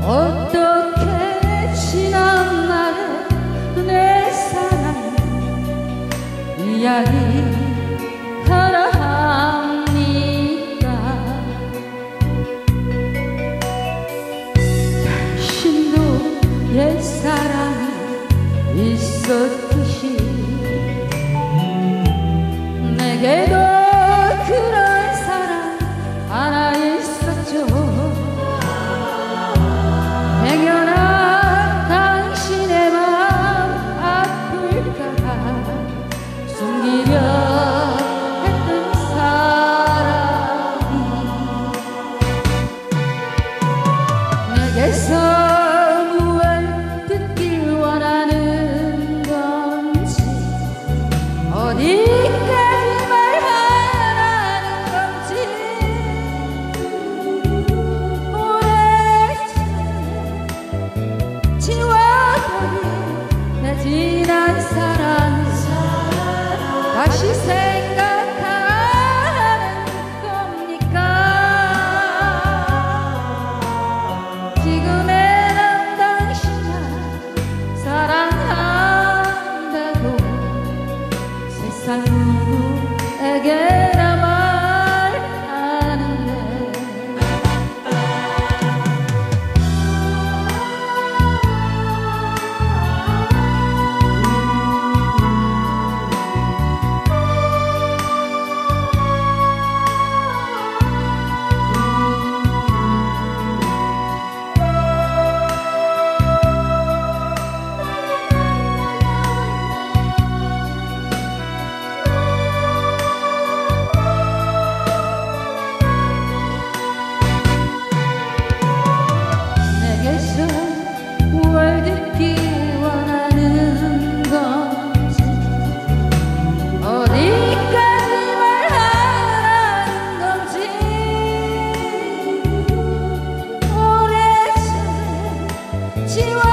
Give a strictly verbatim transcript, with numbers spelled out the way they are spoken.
어떻게 지난 날에 내 사랑 이야기 하라 합니까? 당신도 옛사랑이 있었듯이 내게도 그런 사랑 하나 있었죠. 행여나 당신의 마음 아플까봐 숨기려 했던 사랑이 내게서 무얼 듣길 원하는 건지 어디까지 말하라는 건지 오래전에 지워버린 내 지난 사랑을 다시 생각하는 겁니까? 지금의 난 당신만 사랑한다고 세상 누구에게나 말하는데 내게서 무얼 듣길 원하는 건지 어디까지 말하라는 건지 오래전에 지워